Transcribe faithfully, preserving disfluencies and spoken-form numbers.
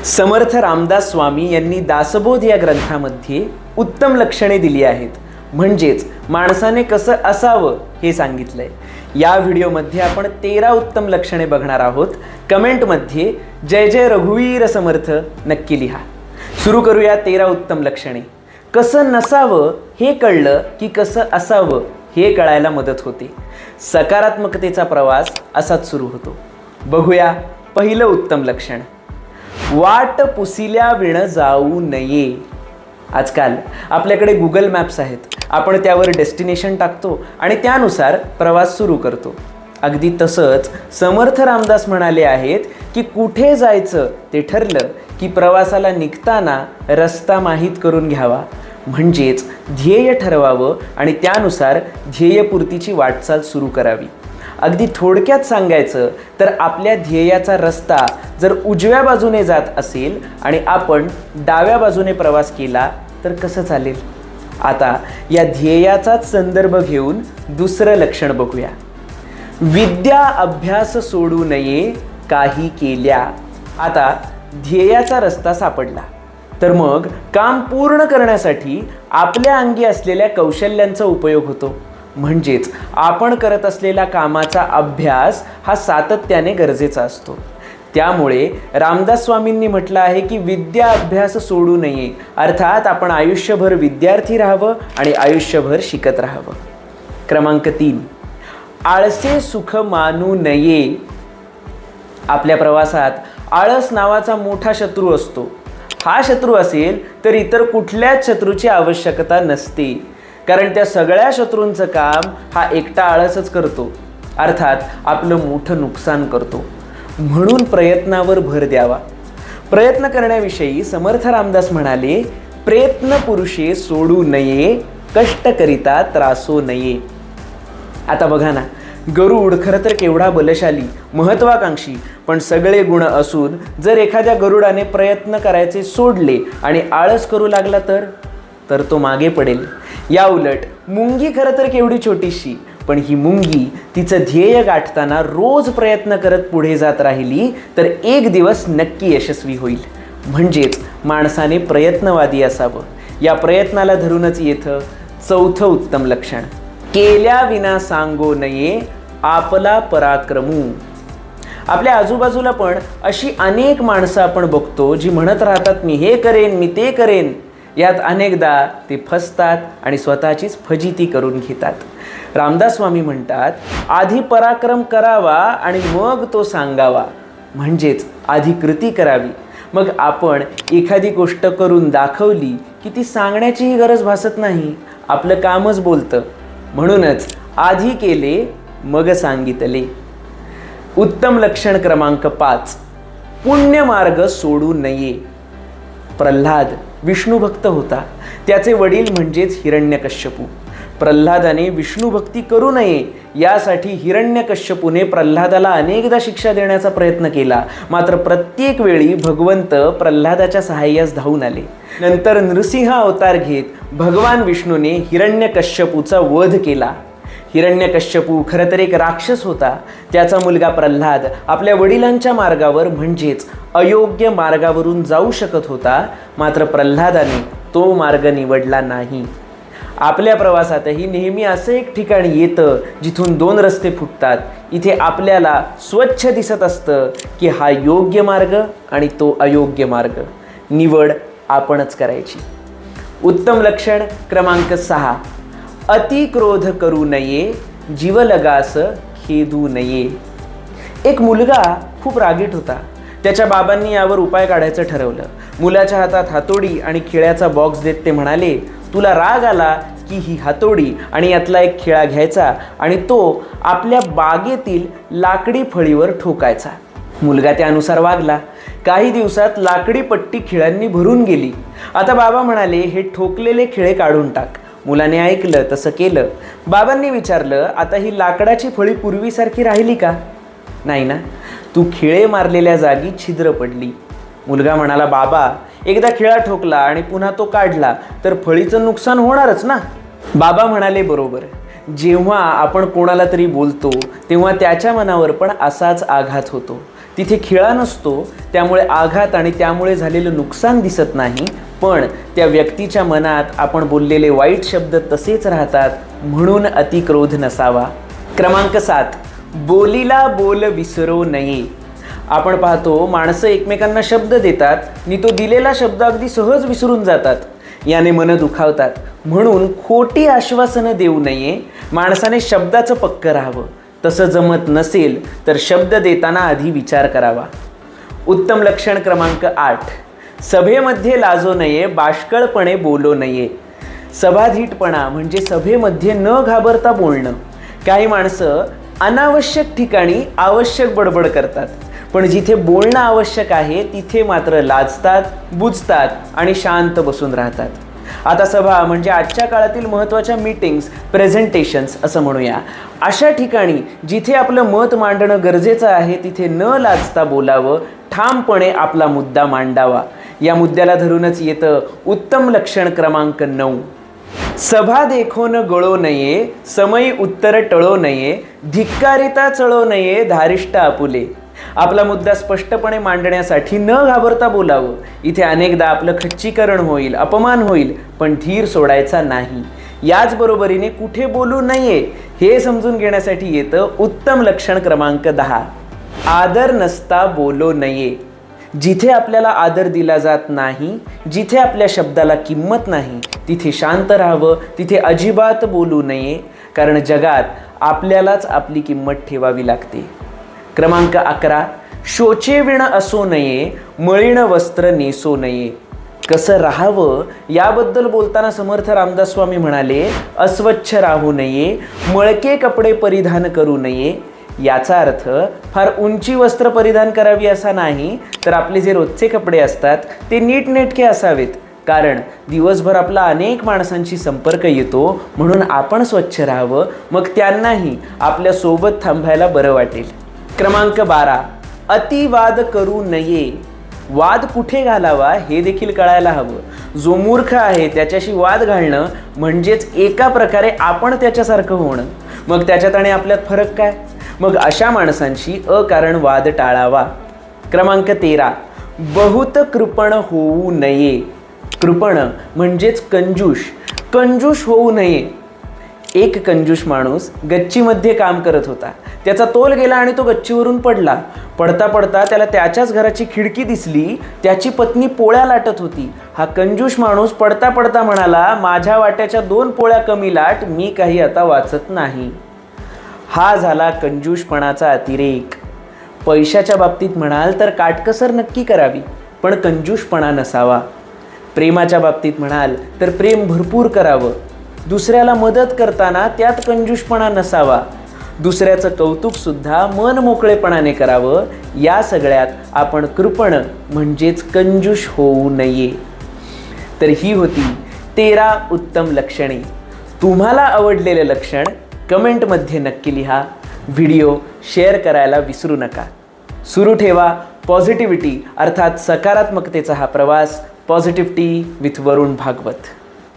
समर्थ रामदास स्वामी यांनी दासबोध या ग्रंथामध्ये उत्तम लक्षणे दिली आहेत, म्हणजेच माणसाने कसं असावं हे सांगितलंय। या व्हिडिओमध्ये आपण तेरा उत्तम लक्षणे बघणार आहोत। कमेंटमध्ये जय जय रघुवीर समर्थ नक्की लिहा। सुरू करूया तेरा उत्तम लक्षणे। कसं नसावं हे कळलं की कसं असावं हे कळायला मदत होते। सकारात्मकतेचा प्रवास असाच सुरू होतो। बघूया पहिलं उत्तम लक्षण, वाट पुसिल्या विण जाऊ नये। आजकाल आपल्याकडे गुगल मॅप्स आहेत, आपण त्यावर डेस्टिनेशन टाकतो आणि त्यानुसार प्रवास सुरू करतो। अगदी तसंच समर्थ रामदास म्हणाले आहेत की कुठे जायचं ते ठरलं की प्रवासाला निघताना रस्ता माहीत करून घ्यावा, म्हणजेच ध्येय ठरवावं आणि त्यानुसार ध्येयपूर्तीची वाटचाल सुरू करावी। अगदी थोडक्यात सांगायचं तर आपल्या ध्येयाचा रस्ता जर उजव्या बाजूने जात असेल आणि आपण डाव्या बाजूने प्रवास केला तर कसं चालेल? आता या ध्येयाचाच संदर्भ घेऊन दुसरं लक्षण बघूया। विद्या अभ्यास सोडू नये काही केल्या। आता ध्येयाचा रस्ता सापडला तर मग काम पूर्ण करण्यासाठी आपल्या अंगी असलेल्या कौशल्यांचा उपयोग होतो, म्हणजेच आपण करत असलेल्या कामाचा अभ्यास हा सातत्याने गरजेचा असतो। त्यामुळे रामदास स्वामींनी म्हटलं आहे की विद्या अभ्यास सोडू नये, अर्थात आपण आयुष्यभर विद्यार्थी राहावं आणि आयुष्यभर शिकत राहावं। क्रमांक तीन, आळसे सुख मानू नये। आपल्या प्रवासात आळस नावाचा मोठा शत्रू असतो। हा शत्रू असेल तर इतर कुठल्याच शत्रूची आवश्यकता नसते, कारण त्या सगळ्या शत्रूंचं काम हा एकटा आळसच करतो, अर्थात आपलं मोठं नुकसान करतो। म्हणून प्रयत्नावर भर द्यावा। प्रयत्न करण्याविषयी समर्थ रामदास म्हणाले, प्रयत्न पुरुषे सोडू नये, कष्ट करिता त्रासो नये। आता बघा ना, गरुड खरं तर केवढा बलशाली, महत्वाकांक्षी, पण सगळे गुण असून जर एखाद्या गरुडाने प्रयत्न करायचे सोडले आणि आळस करू लागला तर तर तो मागे पडेल। या उलट मुंगी खरं तर केवढी छोटीशी, पण ही मुंगी तिचं ध्येय गाठताना रोज प्रयत्न करत पुढे जात राहिली तर एक दिवस नक्की यशस्वी होईल। म्हणजेच माणसाने प्रयत्नवादी असावं। या प्रयत्नाला धरूनच येतं चौथं उत्तम लक्षण, केल्या विना सांगो नये आपला पराक्रमू। आपल्या आजूबाजूला पण अशी अनेक माणसं आपण बघतो जी म्हणत राहतात मी हे करेन मी ते करेन। यात अनेकदा ते फसतात आणि स्वतःचीच फजिती करून घेतात। रामदास स्वामी म्हणतात, आधी पराक्रम करावा आणि मग तो सांगावा, म्हणजेच आधी कृती करावी। मग आपण एखादी गोष्ट करून दाखवली की ती सांगण्याचीही गरज भासत नाही, आपलं कामच बोलतं। म्हणूनच आधी केले मग सांगितले। उत्तम लक्षण क्रमांक पाच, पुण्यमार्ग सोडू नये। प्रल्हाद विष्णू भक्त होता। त्याचे वडील म्हणजेच हिरण्यकश्यपू। प्रल्हादाने विष्णू भक्ती करू नये यासाठी हिरण्यकश्यपूने प्रल्हादाला अनेकदा शिक्षा देण्याचा प्रयत्न केला, मात्र प्रत्येक वेळी भगवंत प्रल्हादाच्या सहाय्यास धावून आले। नंतर नृसिंह अवतार घेत भगवान विष्णूने हिरण्यकश्यपूचा वध केला। हिरण्यकश्यपू खरं तर एक राक्षस होता। त्याचा मुलगा प्रल्हाद आपल्या वडिलांच्या मार्गावर म्हणजेच अयोग्य मार्गावरून जाऊ शकत होता, मात्र प्रल्हादाने तो मार्ग निवडला नाही। आपल्या प्रवासातही नेहमी असं एक ठिकाण येतं जिथून दोन रस्ते फुटतात। इथे आपल्याला स्वच्छ दिसत असतं की हा योग्य मार्ग आणि तो अयोग्य मार्ग, निवड आपणच करायची। उत्तम लक्षण क्रमांक सहा, अति क्रोध करू नये जीव लगास खेदू नये। एक मुलगा खूप रागीट होता। त्याच्या बाबांनी यावर उपाय काढायचं ठरवलं। मुलाच्या हातात हातोडी आणि खिळ्याचा बॉक्स देत ते म्हणाले, तुला राग आला की ही हातोडी आणि यातला एक खिळा घ्यायचा आणि तो आपल्या बागेतील लाकडी फळीवर ठोकायचा। मुलगा त्यानुसार वागला। काही दिवसात लाकडी पट्टी खिळ्यांनी भरून गेली। आता बाबा म्हणाले, हे ठोकलेले खिळे काढून टाक। मुलाने ऐकलं, तसं केलं। बाबांनी विचारलं, आता ही लाकडाची फळी पूर्वीसारखी राहिली का? नाही ना, तू खिळे मारलेल्या जागी छिद्र पडली। मुलगा म्हणाला, बाबा एकदा खिळा ठोकला आणि पुन्हा तो काढला तर फळीचं नुकसान होणारच ना। बाबा म्हणाले, बरोबर, जेव्हा आपण कोणाला तरी बोलतो तेव्हा त्याच्या मनावर पण असाच आघात होतो। तिथे खिळा नसतो, त्यामुळे आघात आणि त्यामुळे झालेलं नुकसान दिसत नाही, पण त्या व्यक्तीच्या मनात आपण बोललेले वाईट शब्द तसेच राहतात, म्हणून अतिक्रोध नसावा. क्रमांक सात, बोलीला बोल विसरू नये. आपण पाहतो माणसं एकमेकांना शब्द देतात आणि तो दिलेला शब्द अगदी सहज विसरून जातात. याने मन दुखावतात. म्हणून खोटी आश्वासनं देऊ नये. माणसाने शब्दाचं पक्क राहावं. तसं जमत नसेल तर शब्द देताना आधी विचार करावा. उत्तम लक्षण क्रमांक आठ, सभेमध्ये लाजो नये, बाष्कळपणे बोलू नये. सभाधीटपणा म्हणजे सभेमध्ये न घाबरता बोलणं. काही माणसं अनावश्यक ठिकाणी आवश्यक बडबड करतात, पण जिथे बोलणं आवश्यक आहे तिथे मात्र लाजतात, बुजतात आणि शांत बसून राहतात. आता सभा म्हणजे आजच्या काळातील महत्त्वाच्या मीटिंग्स, प्रेझेंटेशन्स असं म्हणूया. अशा ठिकाणी जिथे आपलं मत मांडणं गरजेचं आहे तिथे न लाजता बोलावं, ठामपणे आपला मुद्दा मांडावा. या मुद्द्याला धरूनच येतं उत्तम लक्षण क्रमांक नऊ, सभा देखोन गळो नये, समयी उत्तर टळो नये, धिक्कारिता चळो नये, धारिष्ट आपुले. आपला मुद्दा स्पष्टपणे मांडण्यासाठी न घाबरता बोलावं. इथे अनेकदा आपलं खच्चीकरण होईल, अपमान होईल, पण धीर सोडायचा नाही. याचबरोबरीने कुठे बोलू नये हे समजून घेण्यासाठी येतं उत्तम लक्षण क्रमांक दहा, आदर नसता बोलो नये. जिथे आपल्याला आदर दिला जात नाही, जिथे आपल्या शब्दाला किंमत नाही, तिथे शांत राहावं, तिथे अजिबात बोलू नये, कारण जगात आपल्यालाच आपली किंमत ठेवावी लागते. क्रमांक अकरा, शोचे विण असो नये, मळीण वस्त्र नेसो नये. कसं राहावं याबद्दल बोलताना समर्थ रामदास स्वामी म्हणाले, अस्वच्छ राहू नये, मळके कपडे परिधान करू नये. याचा अर्थ फार उंची वस्त्र परिधान करावी असा नाही, तर आपले जे रोजचे कपडे असतात ते नीटनेटके असावेत. कारण दिवसभर आपला अनेक माणसांशी संपर्क येतो, म्हणून आपण स्वच्छ राहावं, मग त्यांनाही आपल्या सोबत थांबायला बरं वाटेल. क्रमांक बारा, अतिवाद करू नये. वाद कुठे घालावा हे देखील कळायला हवं. जो मूर्ख आहे त्याच्याशी वाद घालणं म्हणजेच एका प्रकारे आपण त्याच्यासारखं होणं. मग त्याच्यात आणि आपल्यात फरक काय? मग अशा माणसांशी अकारण वाद टाळावा. क्रमांक तेरा, बहुत कृपण होऊ नये. कृपण म्हणजेच कंजूष. कंजूष होऊ नये. एक कंजूष माणूस गच्चीमध्ये काम करत होता. त्याचा तोल गेला आणि तो गच्चीवरून पडला. पडता पडता त्याला त्याच्याच घराची खिडकी दिसली. त्याची पत्नी पोळ्या लाटत होती. हा कंजूष माणूस पडता पडता म्हणाला, माझ्या वाट्याच्या दोन पोळ्या कमी लाट, मी काही आता वाचत नाही. हा झाला कंजूषपणाचा अतिरेक. पैशाच्या बाबतीत म्हणाल तर काटकसर नक्की करावी, पण कंजूषपणा नसावा. प्रेमाच्या बाबतीत म्हणाल तर प्रेम भरपूर करावं. दुसऱ्याला मदत करताना त्यात कंजूषपणा नसावा. दुसऱ्याचं कौतुकसुद्धा मन मोकळेपणाने करावं. या सगळ्यात आपण कृपण म्हणजेच कंजूष होऊ नये. तर ही होती तेरा उत्तम लक्षणे. तुम्हाला आवडलेले लक्षण कमेंटमध्ये नक्की लिहा. व्हिडिओ शेअर करायला विसरू नका. सुरू ठेवा पॉझिटिव्हिटी अर्थात सकारात्मकतेचा हा प्रवास. Positivity with Varun Bhagwat.